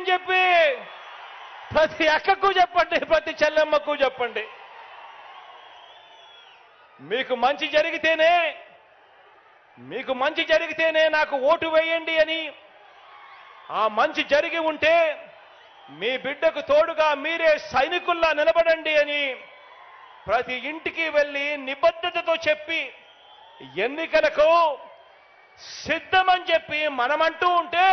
అని చెప్పి ప్రతి అక్కకు చెప్పండి, ప్రతి చెల్లెమ్మకు చెప్పండి. మీకు మంచి జరిగితేనే నాకు ఓటు వేయండి అని, ఆ మంచి జరిగి ఉంటే మీ బిడ్డకు తోడుగా మీరే సైనికుల్లా నిలబడండి అని ప్రతి ఇంటికి వెళ్ళి నిబద్ధతతో చెప్పి ఎన్నికలకు సిద్ధమని చెప్పి మనమంటూ ఉంటే,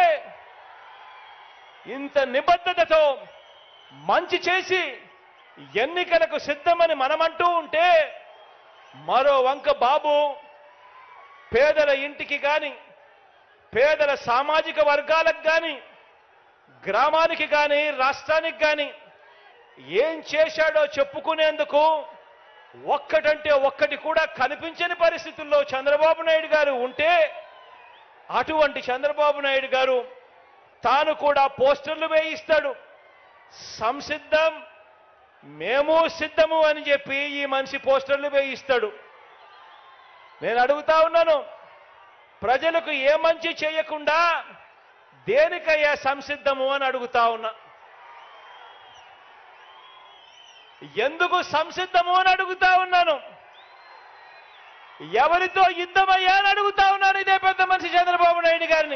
ఇంత నిబద్ధతతో మంచి చేసి ఎన్నికలకు సిద్ధమని మనమంటూ ఉంటే, మరో వంక బాబు పేదల ఇంటికి కానీ, పేదల సామాజిక వర్గాలకు కానీ, గ్రామానికి కానీ, రాష్ట్రానికి కానీ ఏం చేశాడో చెప్పుకునేందుకు ఒక్కటంటే ఒక్కటి కూడా కనిపించని పరిస్థితుల్లో చంద్రబాబు నాయుడు గారు ఉంటే, అటువంటి చంద్రబాబు నాయుడు గారు తాను కూడా పోస్టర్లు వేయిస్తాడు. సంసిద్ధం, మేము సిద్ధము అని చెప్పి ఈ మనిషి పోస్టర్లు వేయిస్తాడు. నేను అడుగుతా ఉన్నాను, ప్రజలకు ఏ మంచి చేయకుండా దేనికయ్యా సంసిద్ధము అని అడుగుతా ఉన్నా. ఎందుకు సంసిద్ధము అని అడుగుతా ఉన్నాను. ఎవరితో యుద్ధమయ్యా అని అడుగుతా ఉన్నాను ఇదే పెద్ద మనిషి చంద్రబాబు నాయుడు గారిని.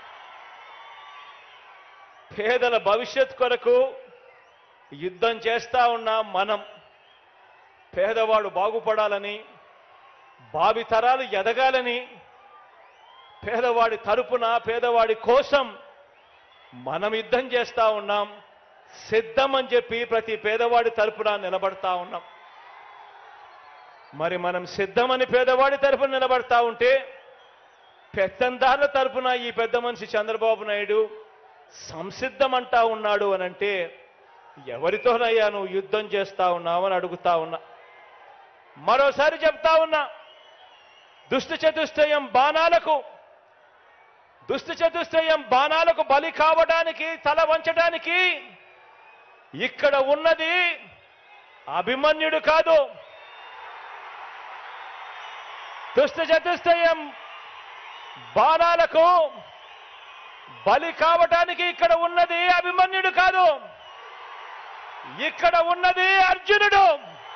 పేదల భవిష్యత్ కొరకు యుద్ధం చేస్తా ఉన్నాం మనం. పేదవాడు బాగుపడాలని, భావితరాలు ఎదగాలని, పేదవాడి తరపున, పేదవాడి కోసం మనం యుద్ధం చేస్తా ఉన్నాం. సిద్ధం అని చెప్పి ప్రతి పేదవాడి తరపున నిలబడతా ఉన్నాం. మరి మనం సిద్ధమని పేదవాడి తరపున నిలబడతా ఉంటే, పెత్తందారుల తరపున ఈ పెద్ద మనిషి చంద్రబాబు నాయుడు సంసిద్ధమంటా ఉన్నాడు అనంటే, ఎవరితోనయ్యా నువ్వు యుద్ధం చేస్తా ఉన్నావు అని అడుగుతా ఉన్నా. మరోసారి చెప్తా ఉన్నా, దుష్ట చతుష్టయం బాణాలకు బలి కావడానికి, తల వంచడానికి ఇక్కడ ఉన్నది అభిమన్యుడు కాదు. దుష్ట చతుష్టయం బాణాలకు బలి కావటానికి ఇక్కడ ఉన్నది అభిమన్యుడు కాదు, ఇక్కడ ఉన్నది అర్జునుడు.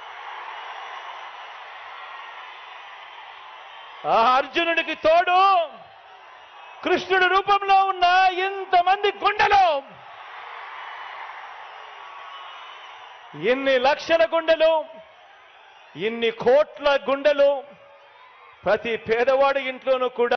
ఆ అర్జునుడికి తోడు కృష్ణుడి రూపంలో ఉన్న ఇంతమంది గుండెలు, ఇన్ని లక్షల గుండెలు, ఇన్ని కోట్ల గుండెలు ప్రతి పేదవాడి ఇంట్లోనూ కూడా